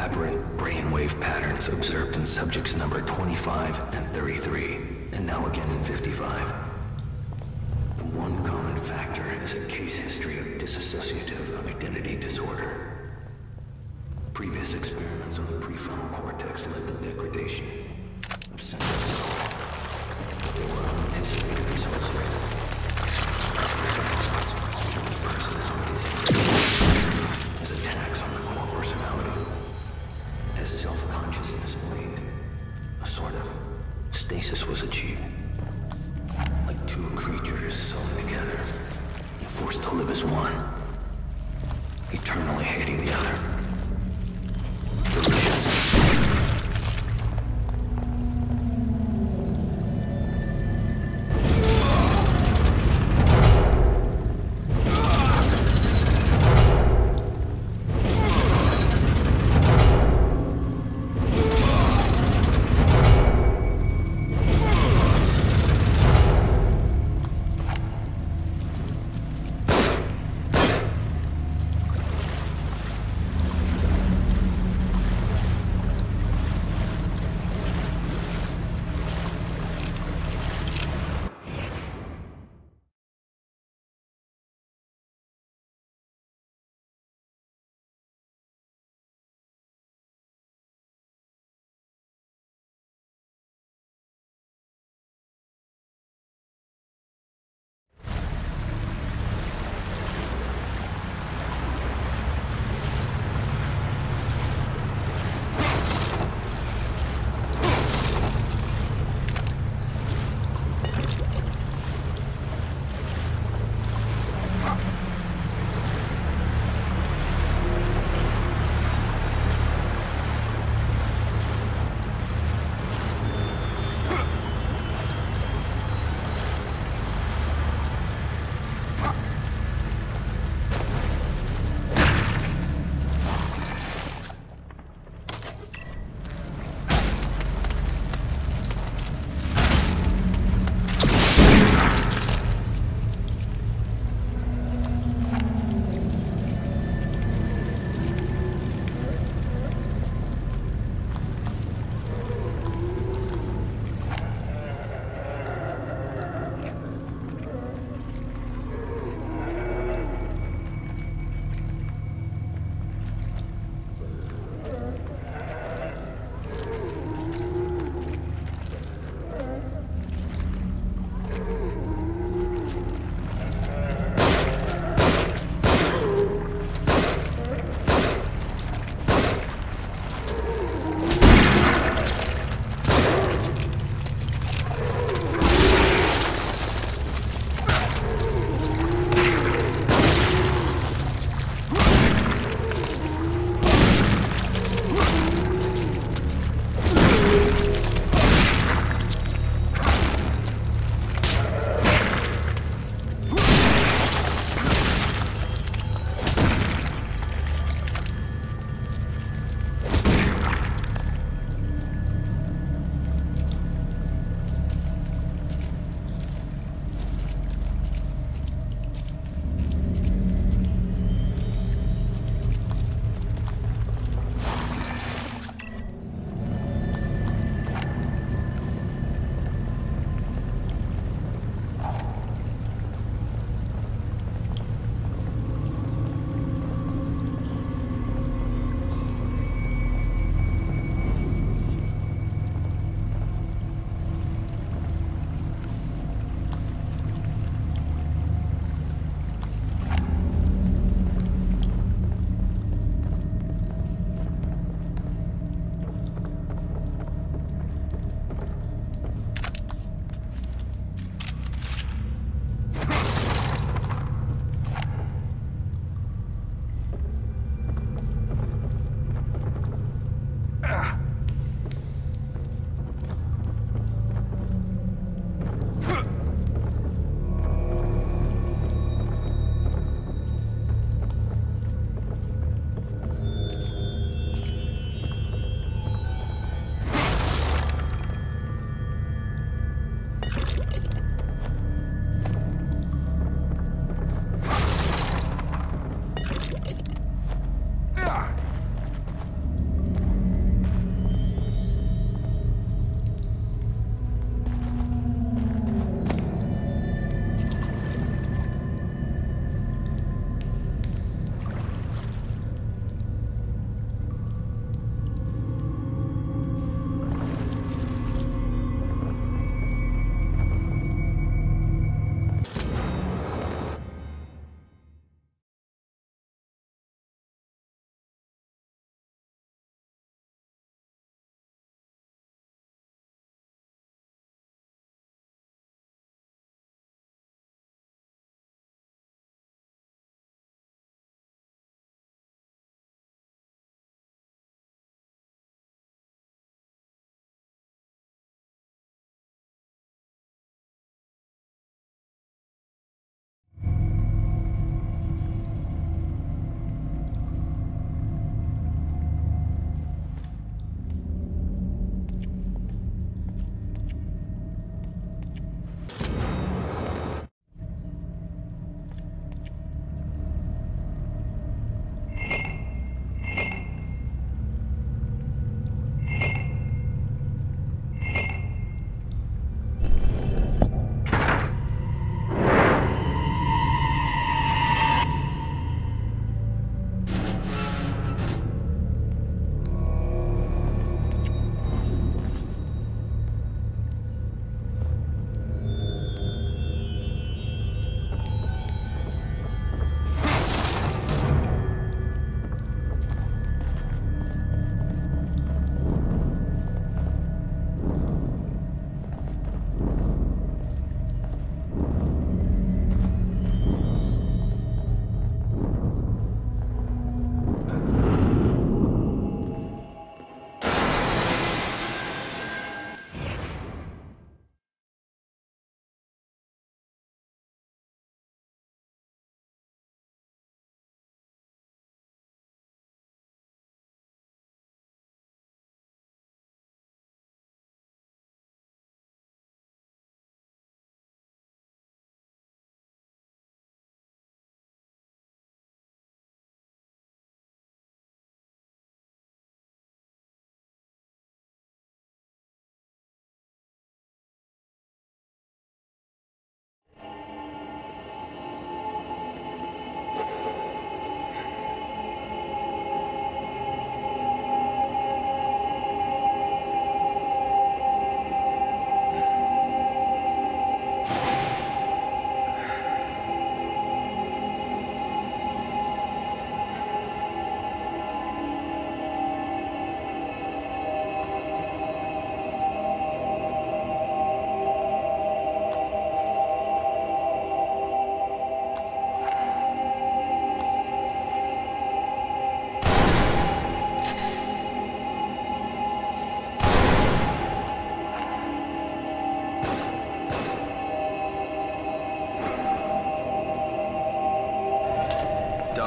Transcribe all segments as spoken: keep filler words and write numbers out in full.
aberrant brainwave patterns observed in subjects number twenty-five and thirty-three, and now again in fifty-five. The one common factor is a case history of dissociative identity disorder. Previous experiments on the prefrontal cortex led to degradation of central cell, but there were unanticipated results later. Alternate personalities as attacks on the core personality. As self-consciousness waned, a sort of stasis was achieved. Like two creatures sewn together and forced to live as one, eternally hating the other. Delicious.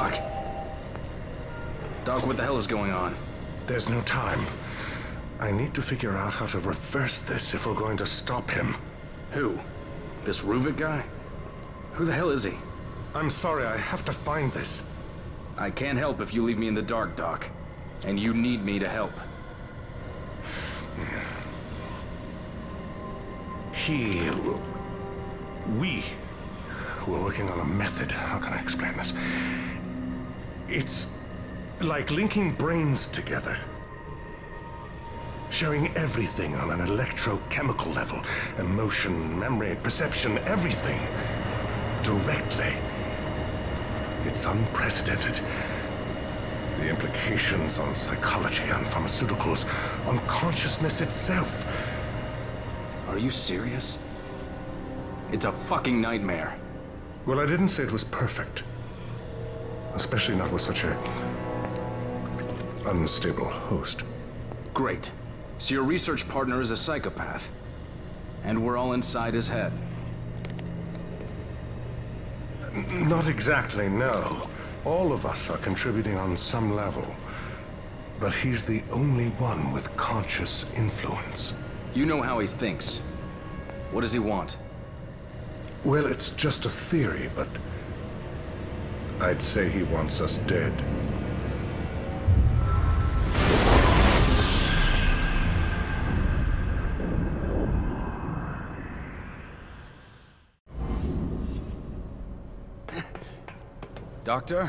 Doc. Doc, what the hell is going on? There's no time. I need to figure out how to reverse this if we're going to stop him. Who? This Ruvik guy? Who the hell is he? I'm sorry, I have to find this. I can't help if you leave me in the dark, Doc. And you need me to help. He... We... We're working on a method. How can I explain this? It's like linking brains together. Sharing everything on an electrochemical level. Emotion, memory, perception, everything. Directly. It's unprecedented. The implications on psychology, on pharmaceuticals, on consciousness itself. Are you serious? It's a fucking nightmare. Well, I didn't say it was perfect. Especially not with such a unstable host. Great. So your research partner is a psychopath. And we're all inside his head. N- not exactly, no. All of us are contributing on some level. But he's the only one with conscious influence. You know how he thinks. What does he want? Well, it's just a theory, but I'd say he wants us dead. Doctor?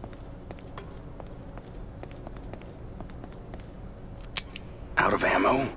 Out of ammo?